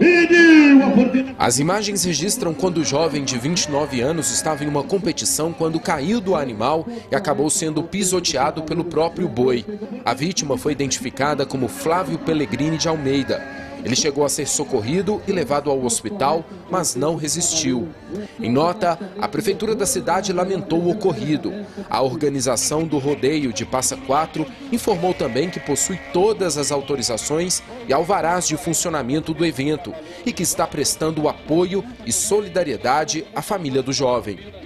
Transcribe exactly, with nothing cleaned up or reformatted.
As imagens registram quando o jovem de vinte e nove anos estava em uma competição quando caiu do animal e acabou sendo pisoteado pelo próprio boi. A vítima foi identificada como Flávio Pellegrini de Almeida. Ele chegou a ser socorrido e levado ao hospital, mas não resistiu. Em nota, a prefeitura da cidade lamentou o ocorrido. A organização do rodeio de Passa Quatro informou também que possui todas as autorizações e alvarás de funcionamento do evento e que está prestando apoio e solidariedade à família do jovem.